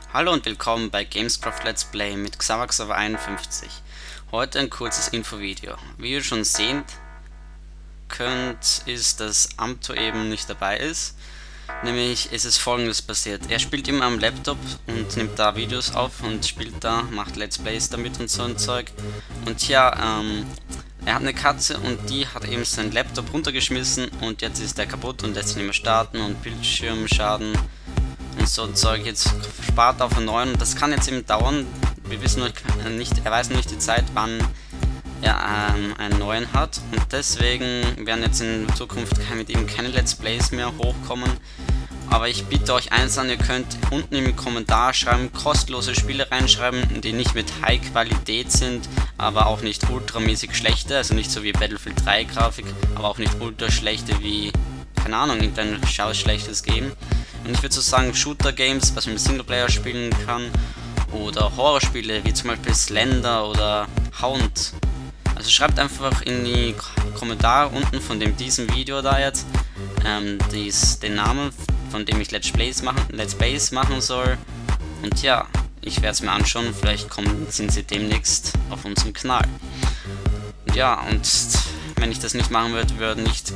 Hallo und willkommen bei Gamescraft Let's Play mit Xavaxover 51. Heute ein kurzes Infovideo. Wie ihr schon sehen könnt, ist, dass Amto eben nicht dabei ist. Nämlich ist es folgendes passiert. Er spielt immer am Laptop und nimmt da Videos auf und spielt da, macht Let's Plays damit und so ein Zeug. Und ja, er hat eine Katze und die hat eben seinen Laptop runtergeschmissen und jetzt ist der kaputt und lässt sich nicht mehr starten und Bildschirmschaden und so ein Zeug. Jetzt spart auf einen neuen und das kann jetzt eben dauern. Wir wissen noch nicht, er weiß noch nicht die Zeit, wann er einen neuen hat, und deswegen werden jetzt in Zukunft mit ihm keine Let's Plays mehr hochkommen. Aber ich bitte euch eins an, ihr könnt unten im Kommentar schreiben, kostenlose Spiele reinschreiben, die nicht mit High Qualität sind, aber auch nicht ultramäßig schlechte, also nicht so wie Battlefield 3 Grafik, aber auch nicht ultra schlechte wie, keine Ahnung, irgendein schlechtes Game. Und ich würde so sagen, Shooter Games, was man mit Singleplayer spielen kann, oder Horrorspiele wie zum Beispiel Slender oder Hound. Also schreibt einfach in die Kommentare unten von diesem Video da jetzt den Namen, von dem ich Let's Plays machen soll. Und ja, ich werde es mir anschauen, vielleicht sind sie demnächst auf unserem Kanal. Ja, und wenn ich das nicht machen würde, würden nicht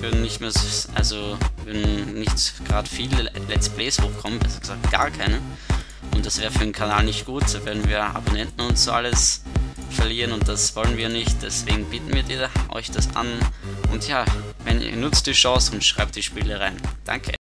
gerade viele Let's Plays hochkommen, besser gesagt gar keine. Und das wäre für den Kanal nicht gut, so werden wir Abonnenten und so alles verlieren und das wollen wir nicht, deswegen bieten wir euch das an. Und ja, wenn ihr nutzt die Chance und schreibt die Spiele rein. Danke.